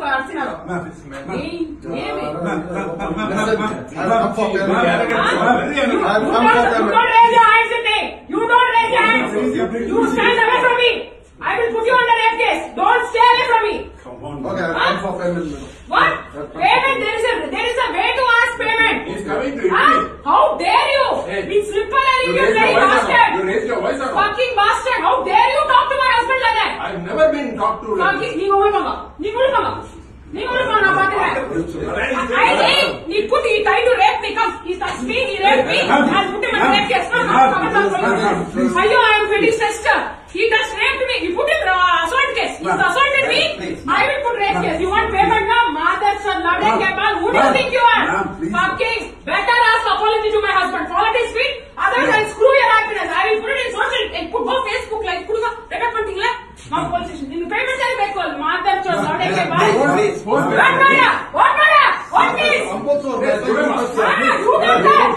arsinaro. You don't raise your hands. You stand away from me. I will put you under rape case. Don't stay away from me. Come on. Okay, I'm for payment. What? Payment? There is a way to ask payment. He's coming to you. How dare you? It's slipper and you bloody bastard. You raised your voice or not? Fucking bastard. How dare you talk to my husband like that? I've never been talked to. Fucking, நீங்க உள்வாங்க. நான் பாத்துக்கிறேன். He tried to rape me. Come, he touched me, he raped me. I'll put him in rape case. No. Ayyo, I am very stressed. He just raped me. You put him assault case. He assaulted me. I will put rape case. You want payment now? Mother son, Lord and Gabal. Who do you think you are? Fucking better ask apology to my husband. Follow his feet. Otherwise, I'll screw your happiness. I will put it in social. Put go Facebook like. Record pantingla. Now police station. In payment side back call. Mother son, Lord and Gabal. What please? You done that.